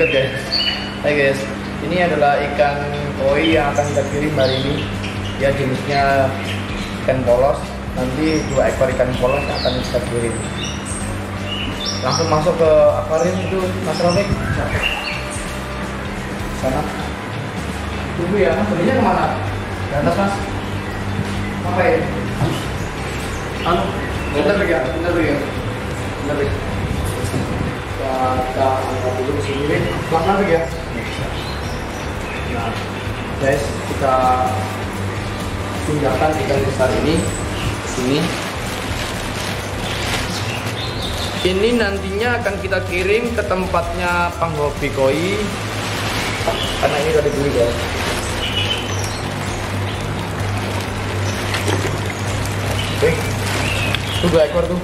deket guys. Hai guys, ini adalah ikan koi yang akan kita kirim hari ini. Ya jenisnya ikan polos. Nanti 2 ekor ikan polos yang akan kita kirim. Langsung masuk ke akuarium itu Mas Rofik. Sana. Tunggu ya, Mas. Belinya kemana? Di atas Mas. Apa ya? Bentar lagi ya, bentar lagi. Kita angkat dulu ke sini. Pelan-pelan lagi ya. Nah, guys, kita pindahkan ikan besar ini ke sini. Ini nantinya akan kita kirim ke tempatnya penghobi koi. Karena ini udah dibeli guys. Oke, tuh 2 ekor tuh.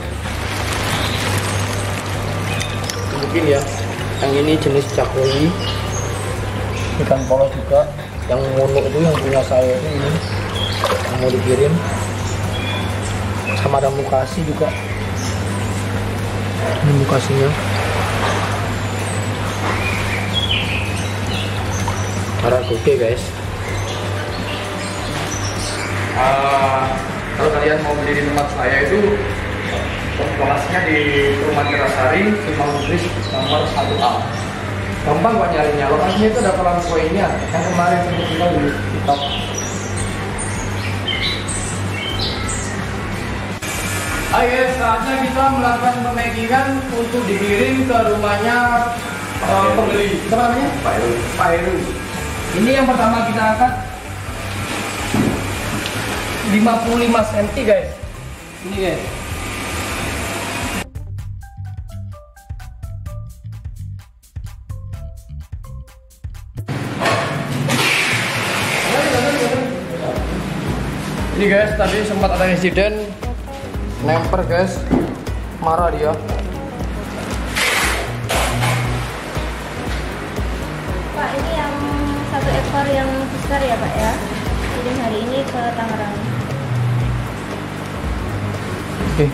Mungkin ya, yang ini jenis cakoi, ikan polos juga. Yang mono itu yang punya saya itu ini, yang mau dikirim. Sama ada mukasi juga. Ini mukasinya. Aragoge guys. Kalau kalian mau beli di tempat saya itu lokasinya di Perumahan Kerasari, Simpang Bugis nomor 1A. Gampang kok nyarinya. Lokasinya itu ada kolam koinnya yang kemarin kita beli di top. Ayo, saatnya kita melakukan pemackingan untuk dikirim ke rumahnya pembeli. Apa namanya? Pak Heru. Ini yang pertama kita angkat 55 cm guys. Ini guys. Ini guys, tadi sempat ada insiden nemper guys, marah dia. Pak, ini yang 1 ekor yang besar ya Pak ya, kirim hari ini ke Tangerang. Oke.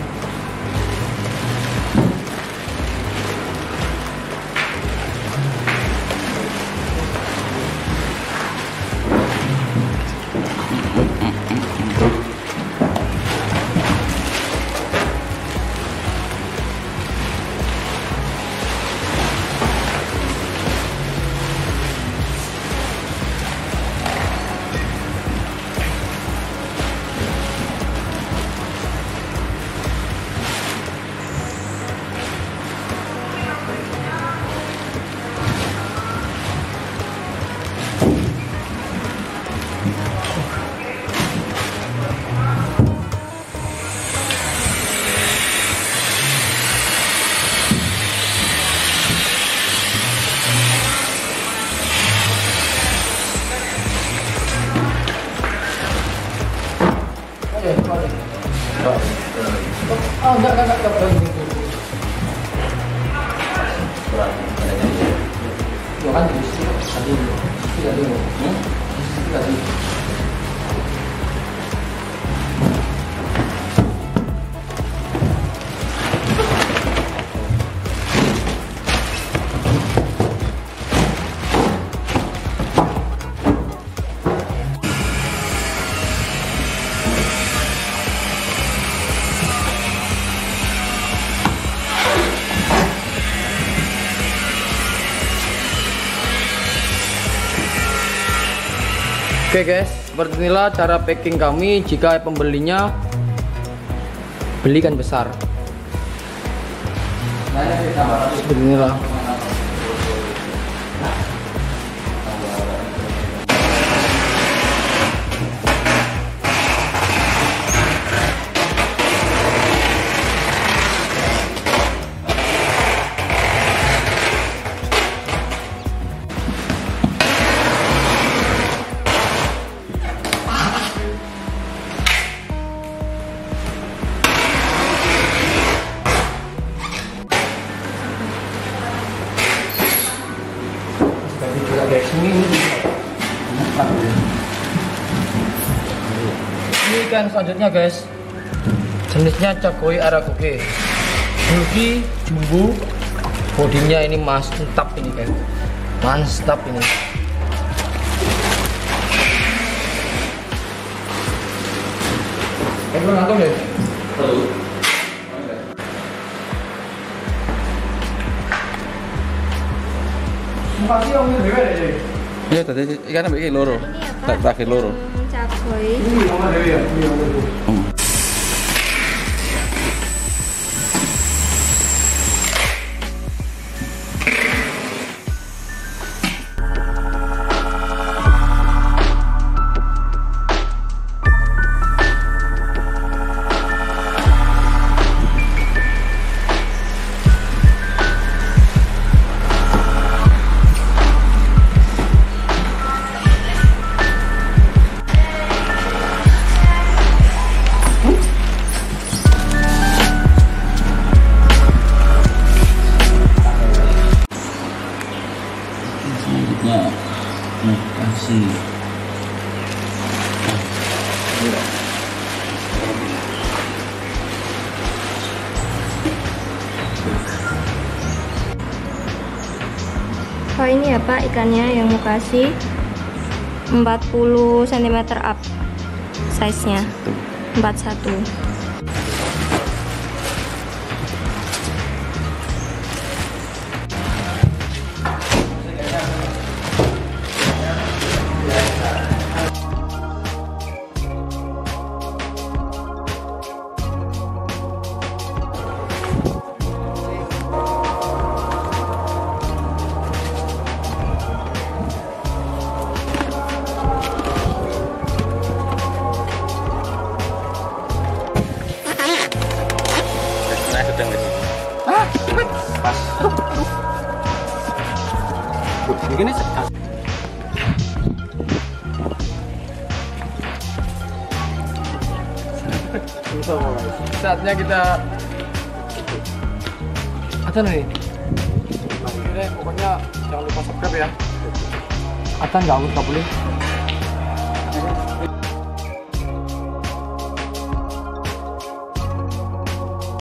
Oh, enggak. Kan Oke guys, seperti inilah cara packing kami jika pembelinya belikan besar. Seperti inilah. Ini ikan selanjutnya guys, jenisnya cakoi aragoge, bulky, jumbo, bodinya ini mantap ini guys. Mantap ini. Belum ngantuk deh. Perlu. Makasih om dewe deh. Iya tadi ikan ambil loro. Ini Tak apa? terakhir loro. Cabai. Ini om dewe ya. Ini om dewe. Selanjutnya kasih Oh ini ya Pak ikannya yang mau kasih 40 cm up size nya 41. saya sedang di sini. Pas. Begini sekas. Saatnya kita Atan nih. Pokoknya jangan lupa subscribe ya. Atan nggak boleh.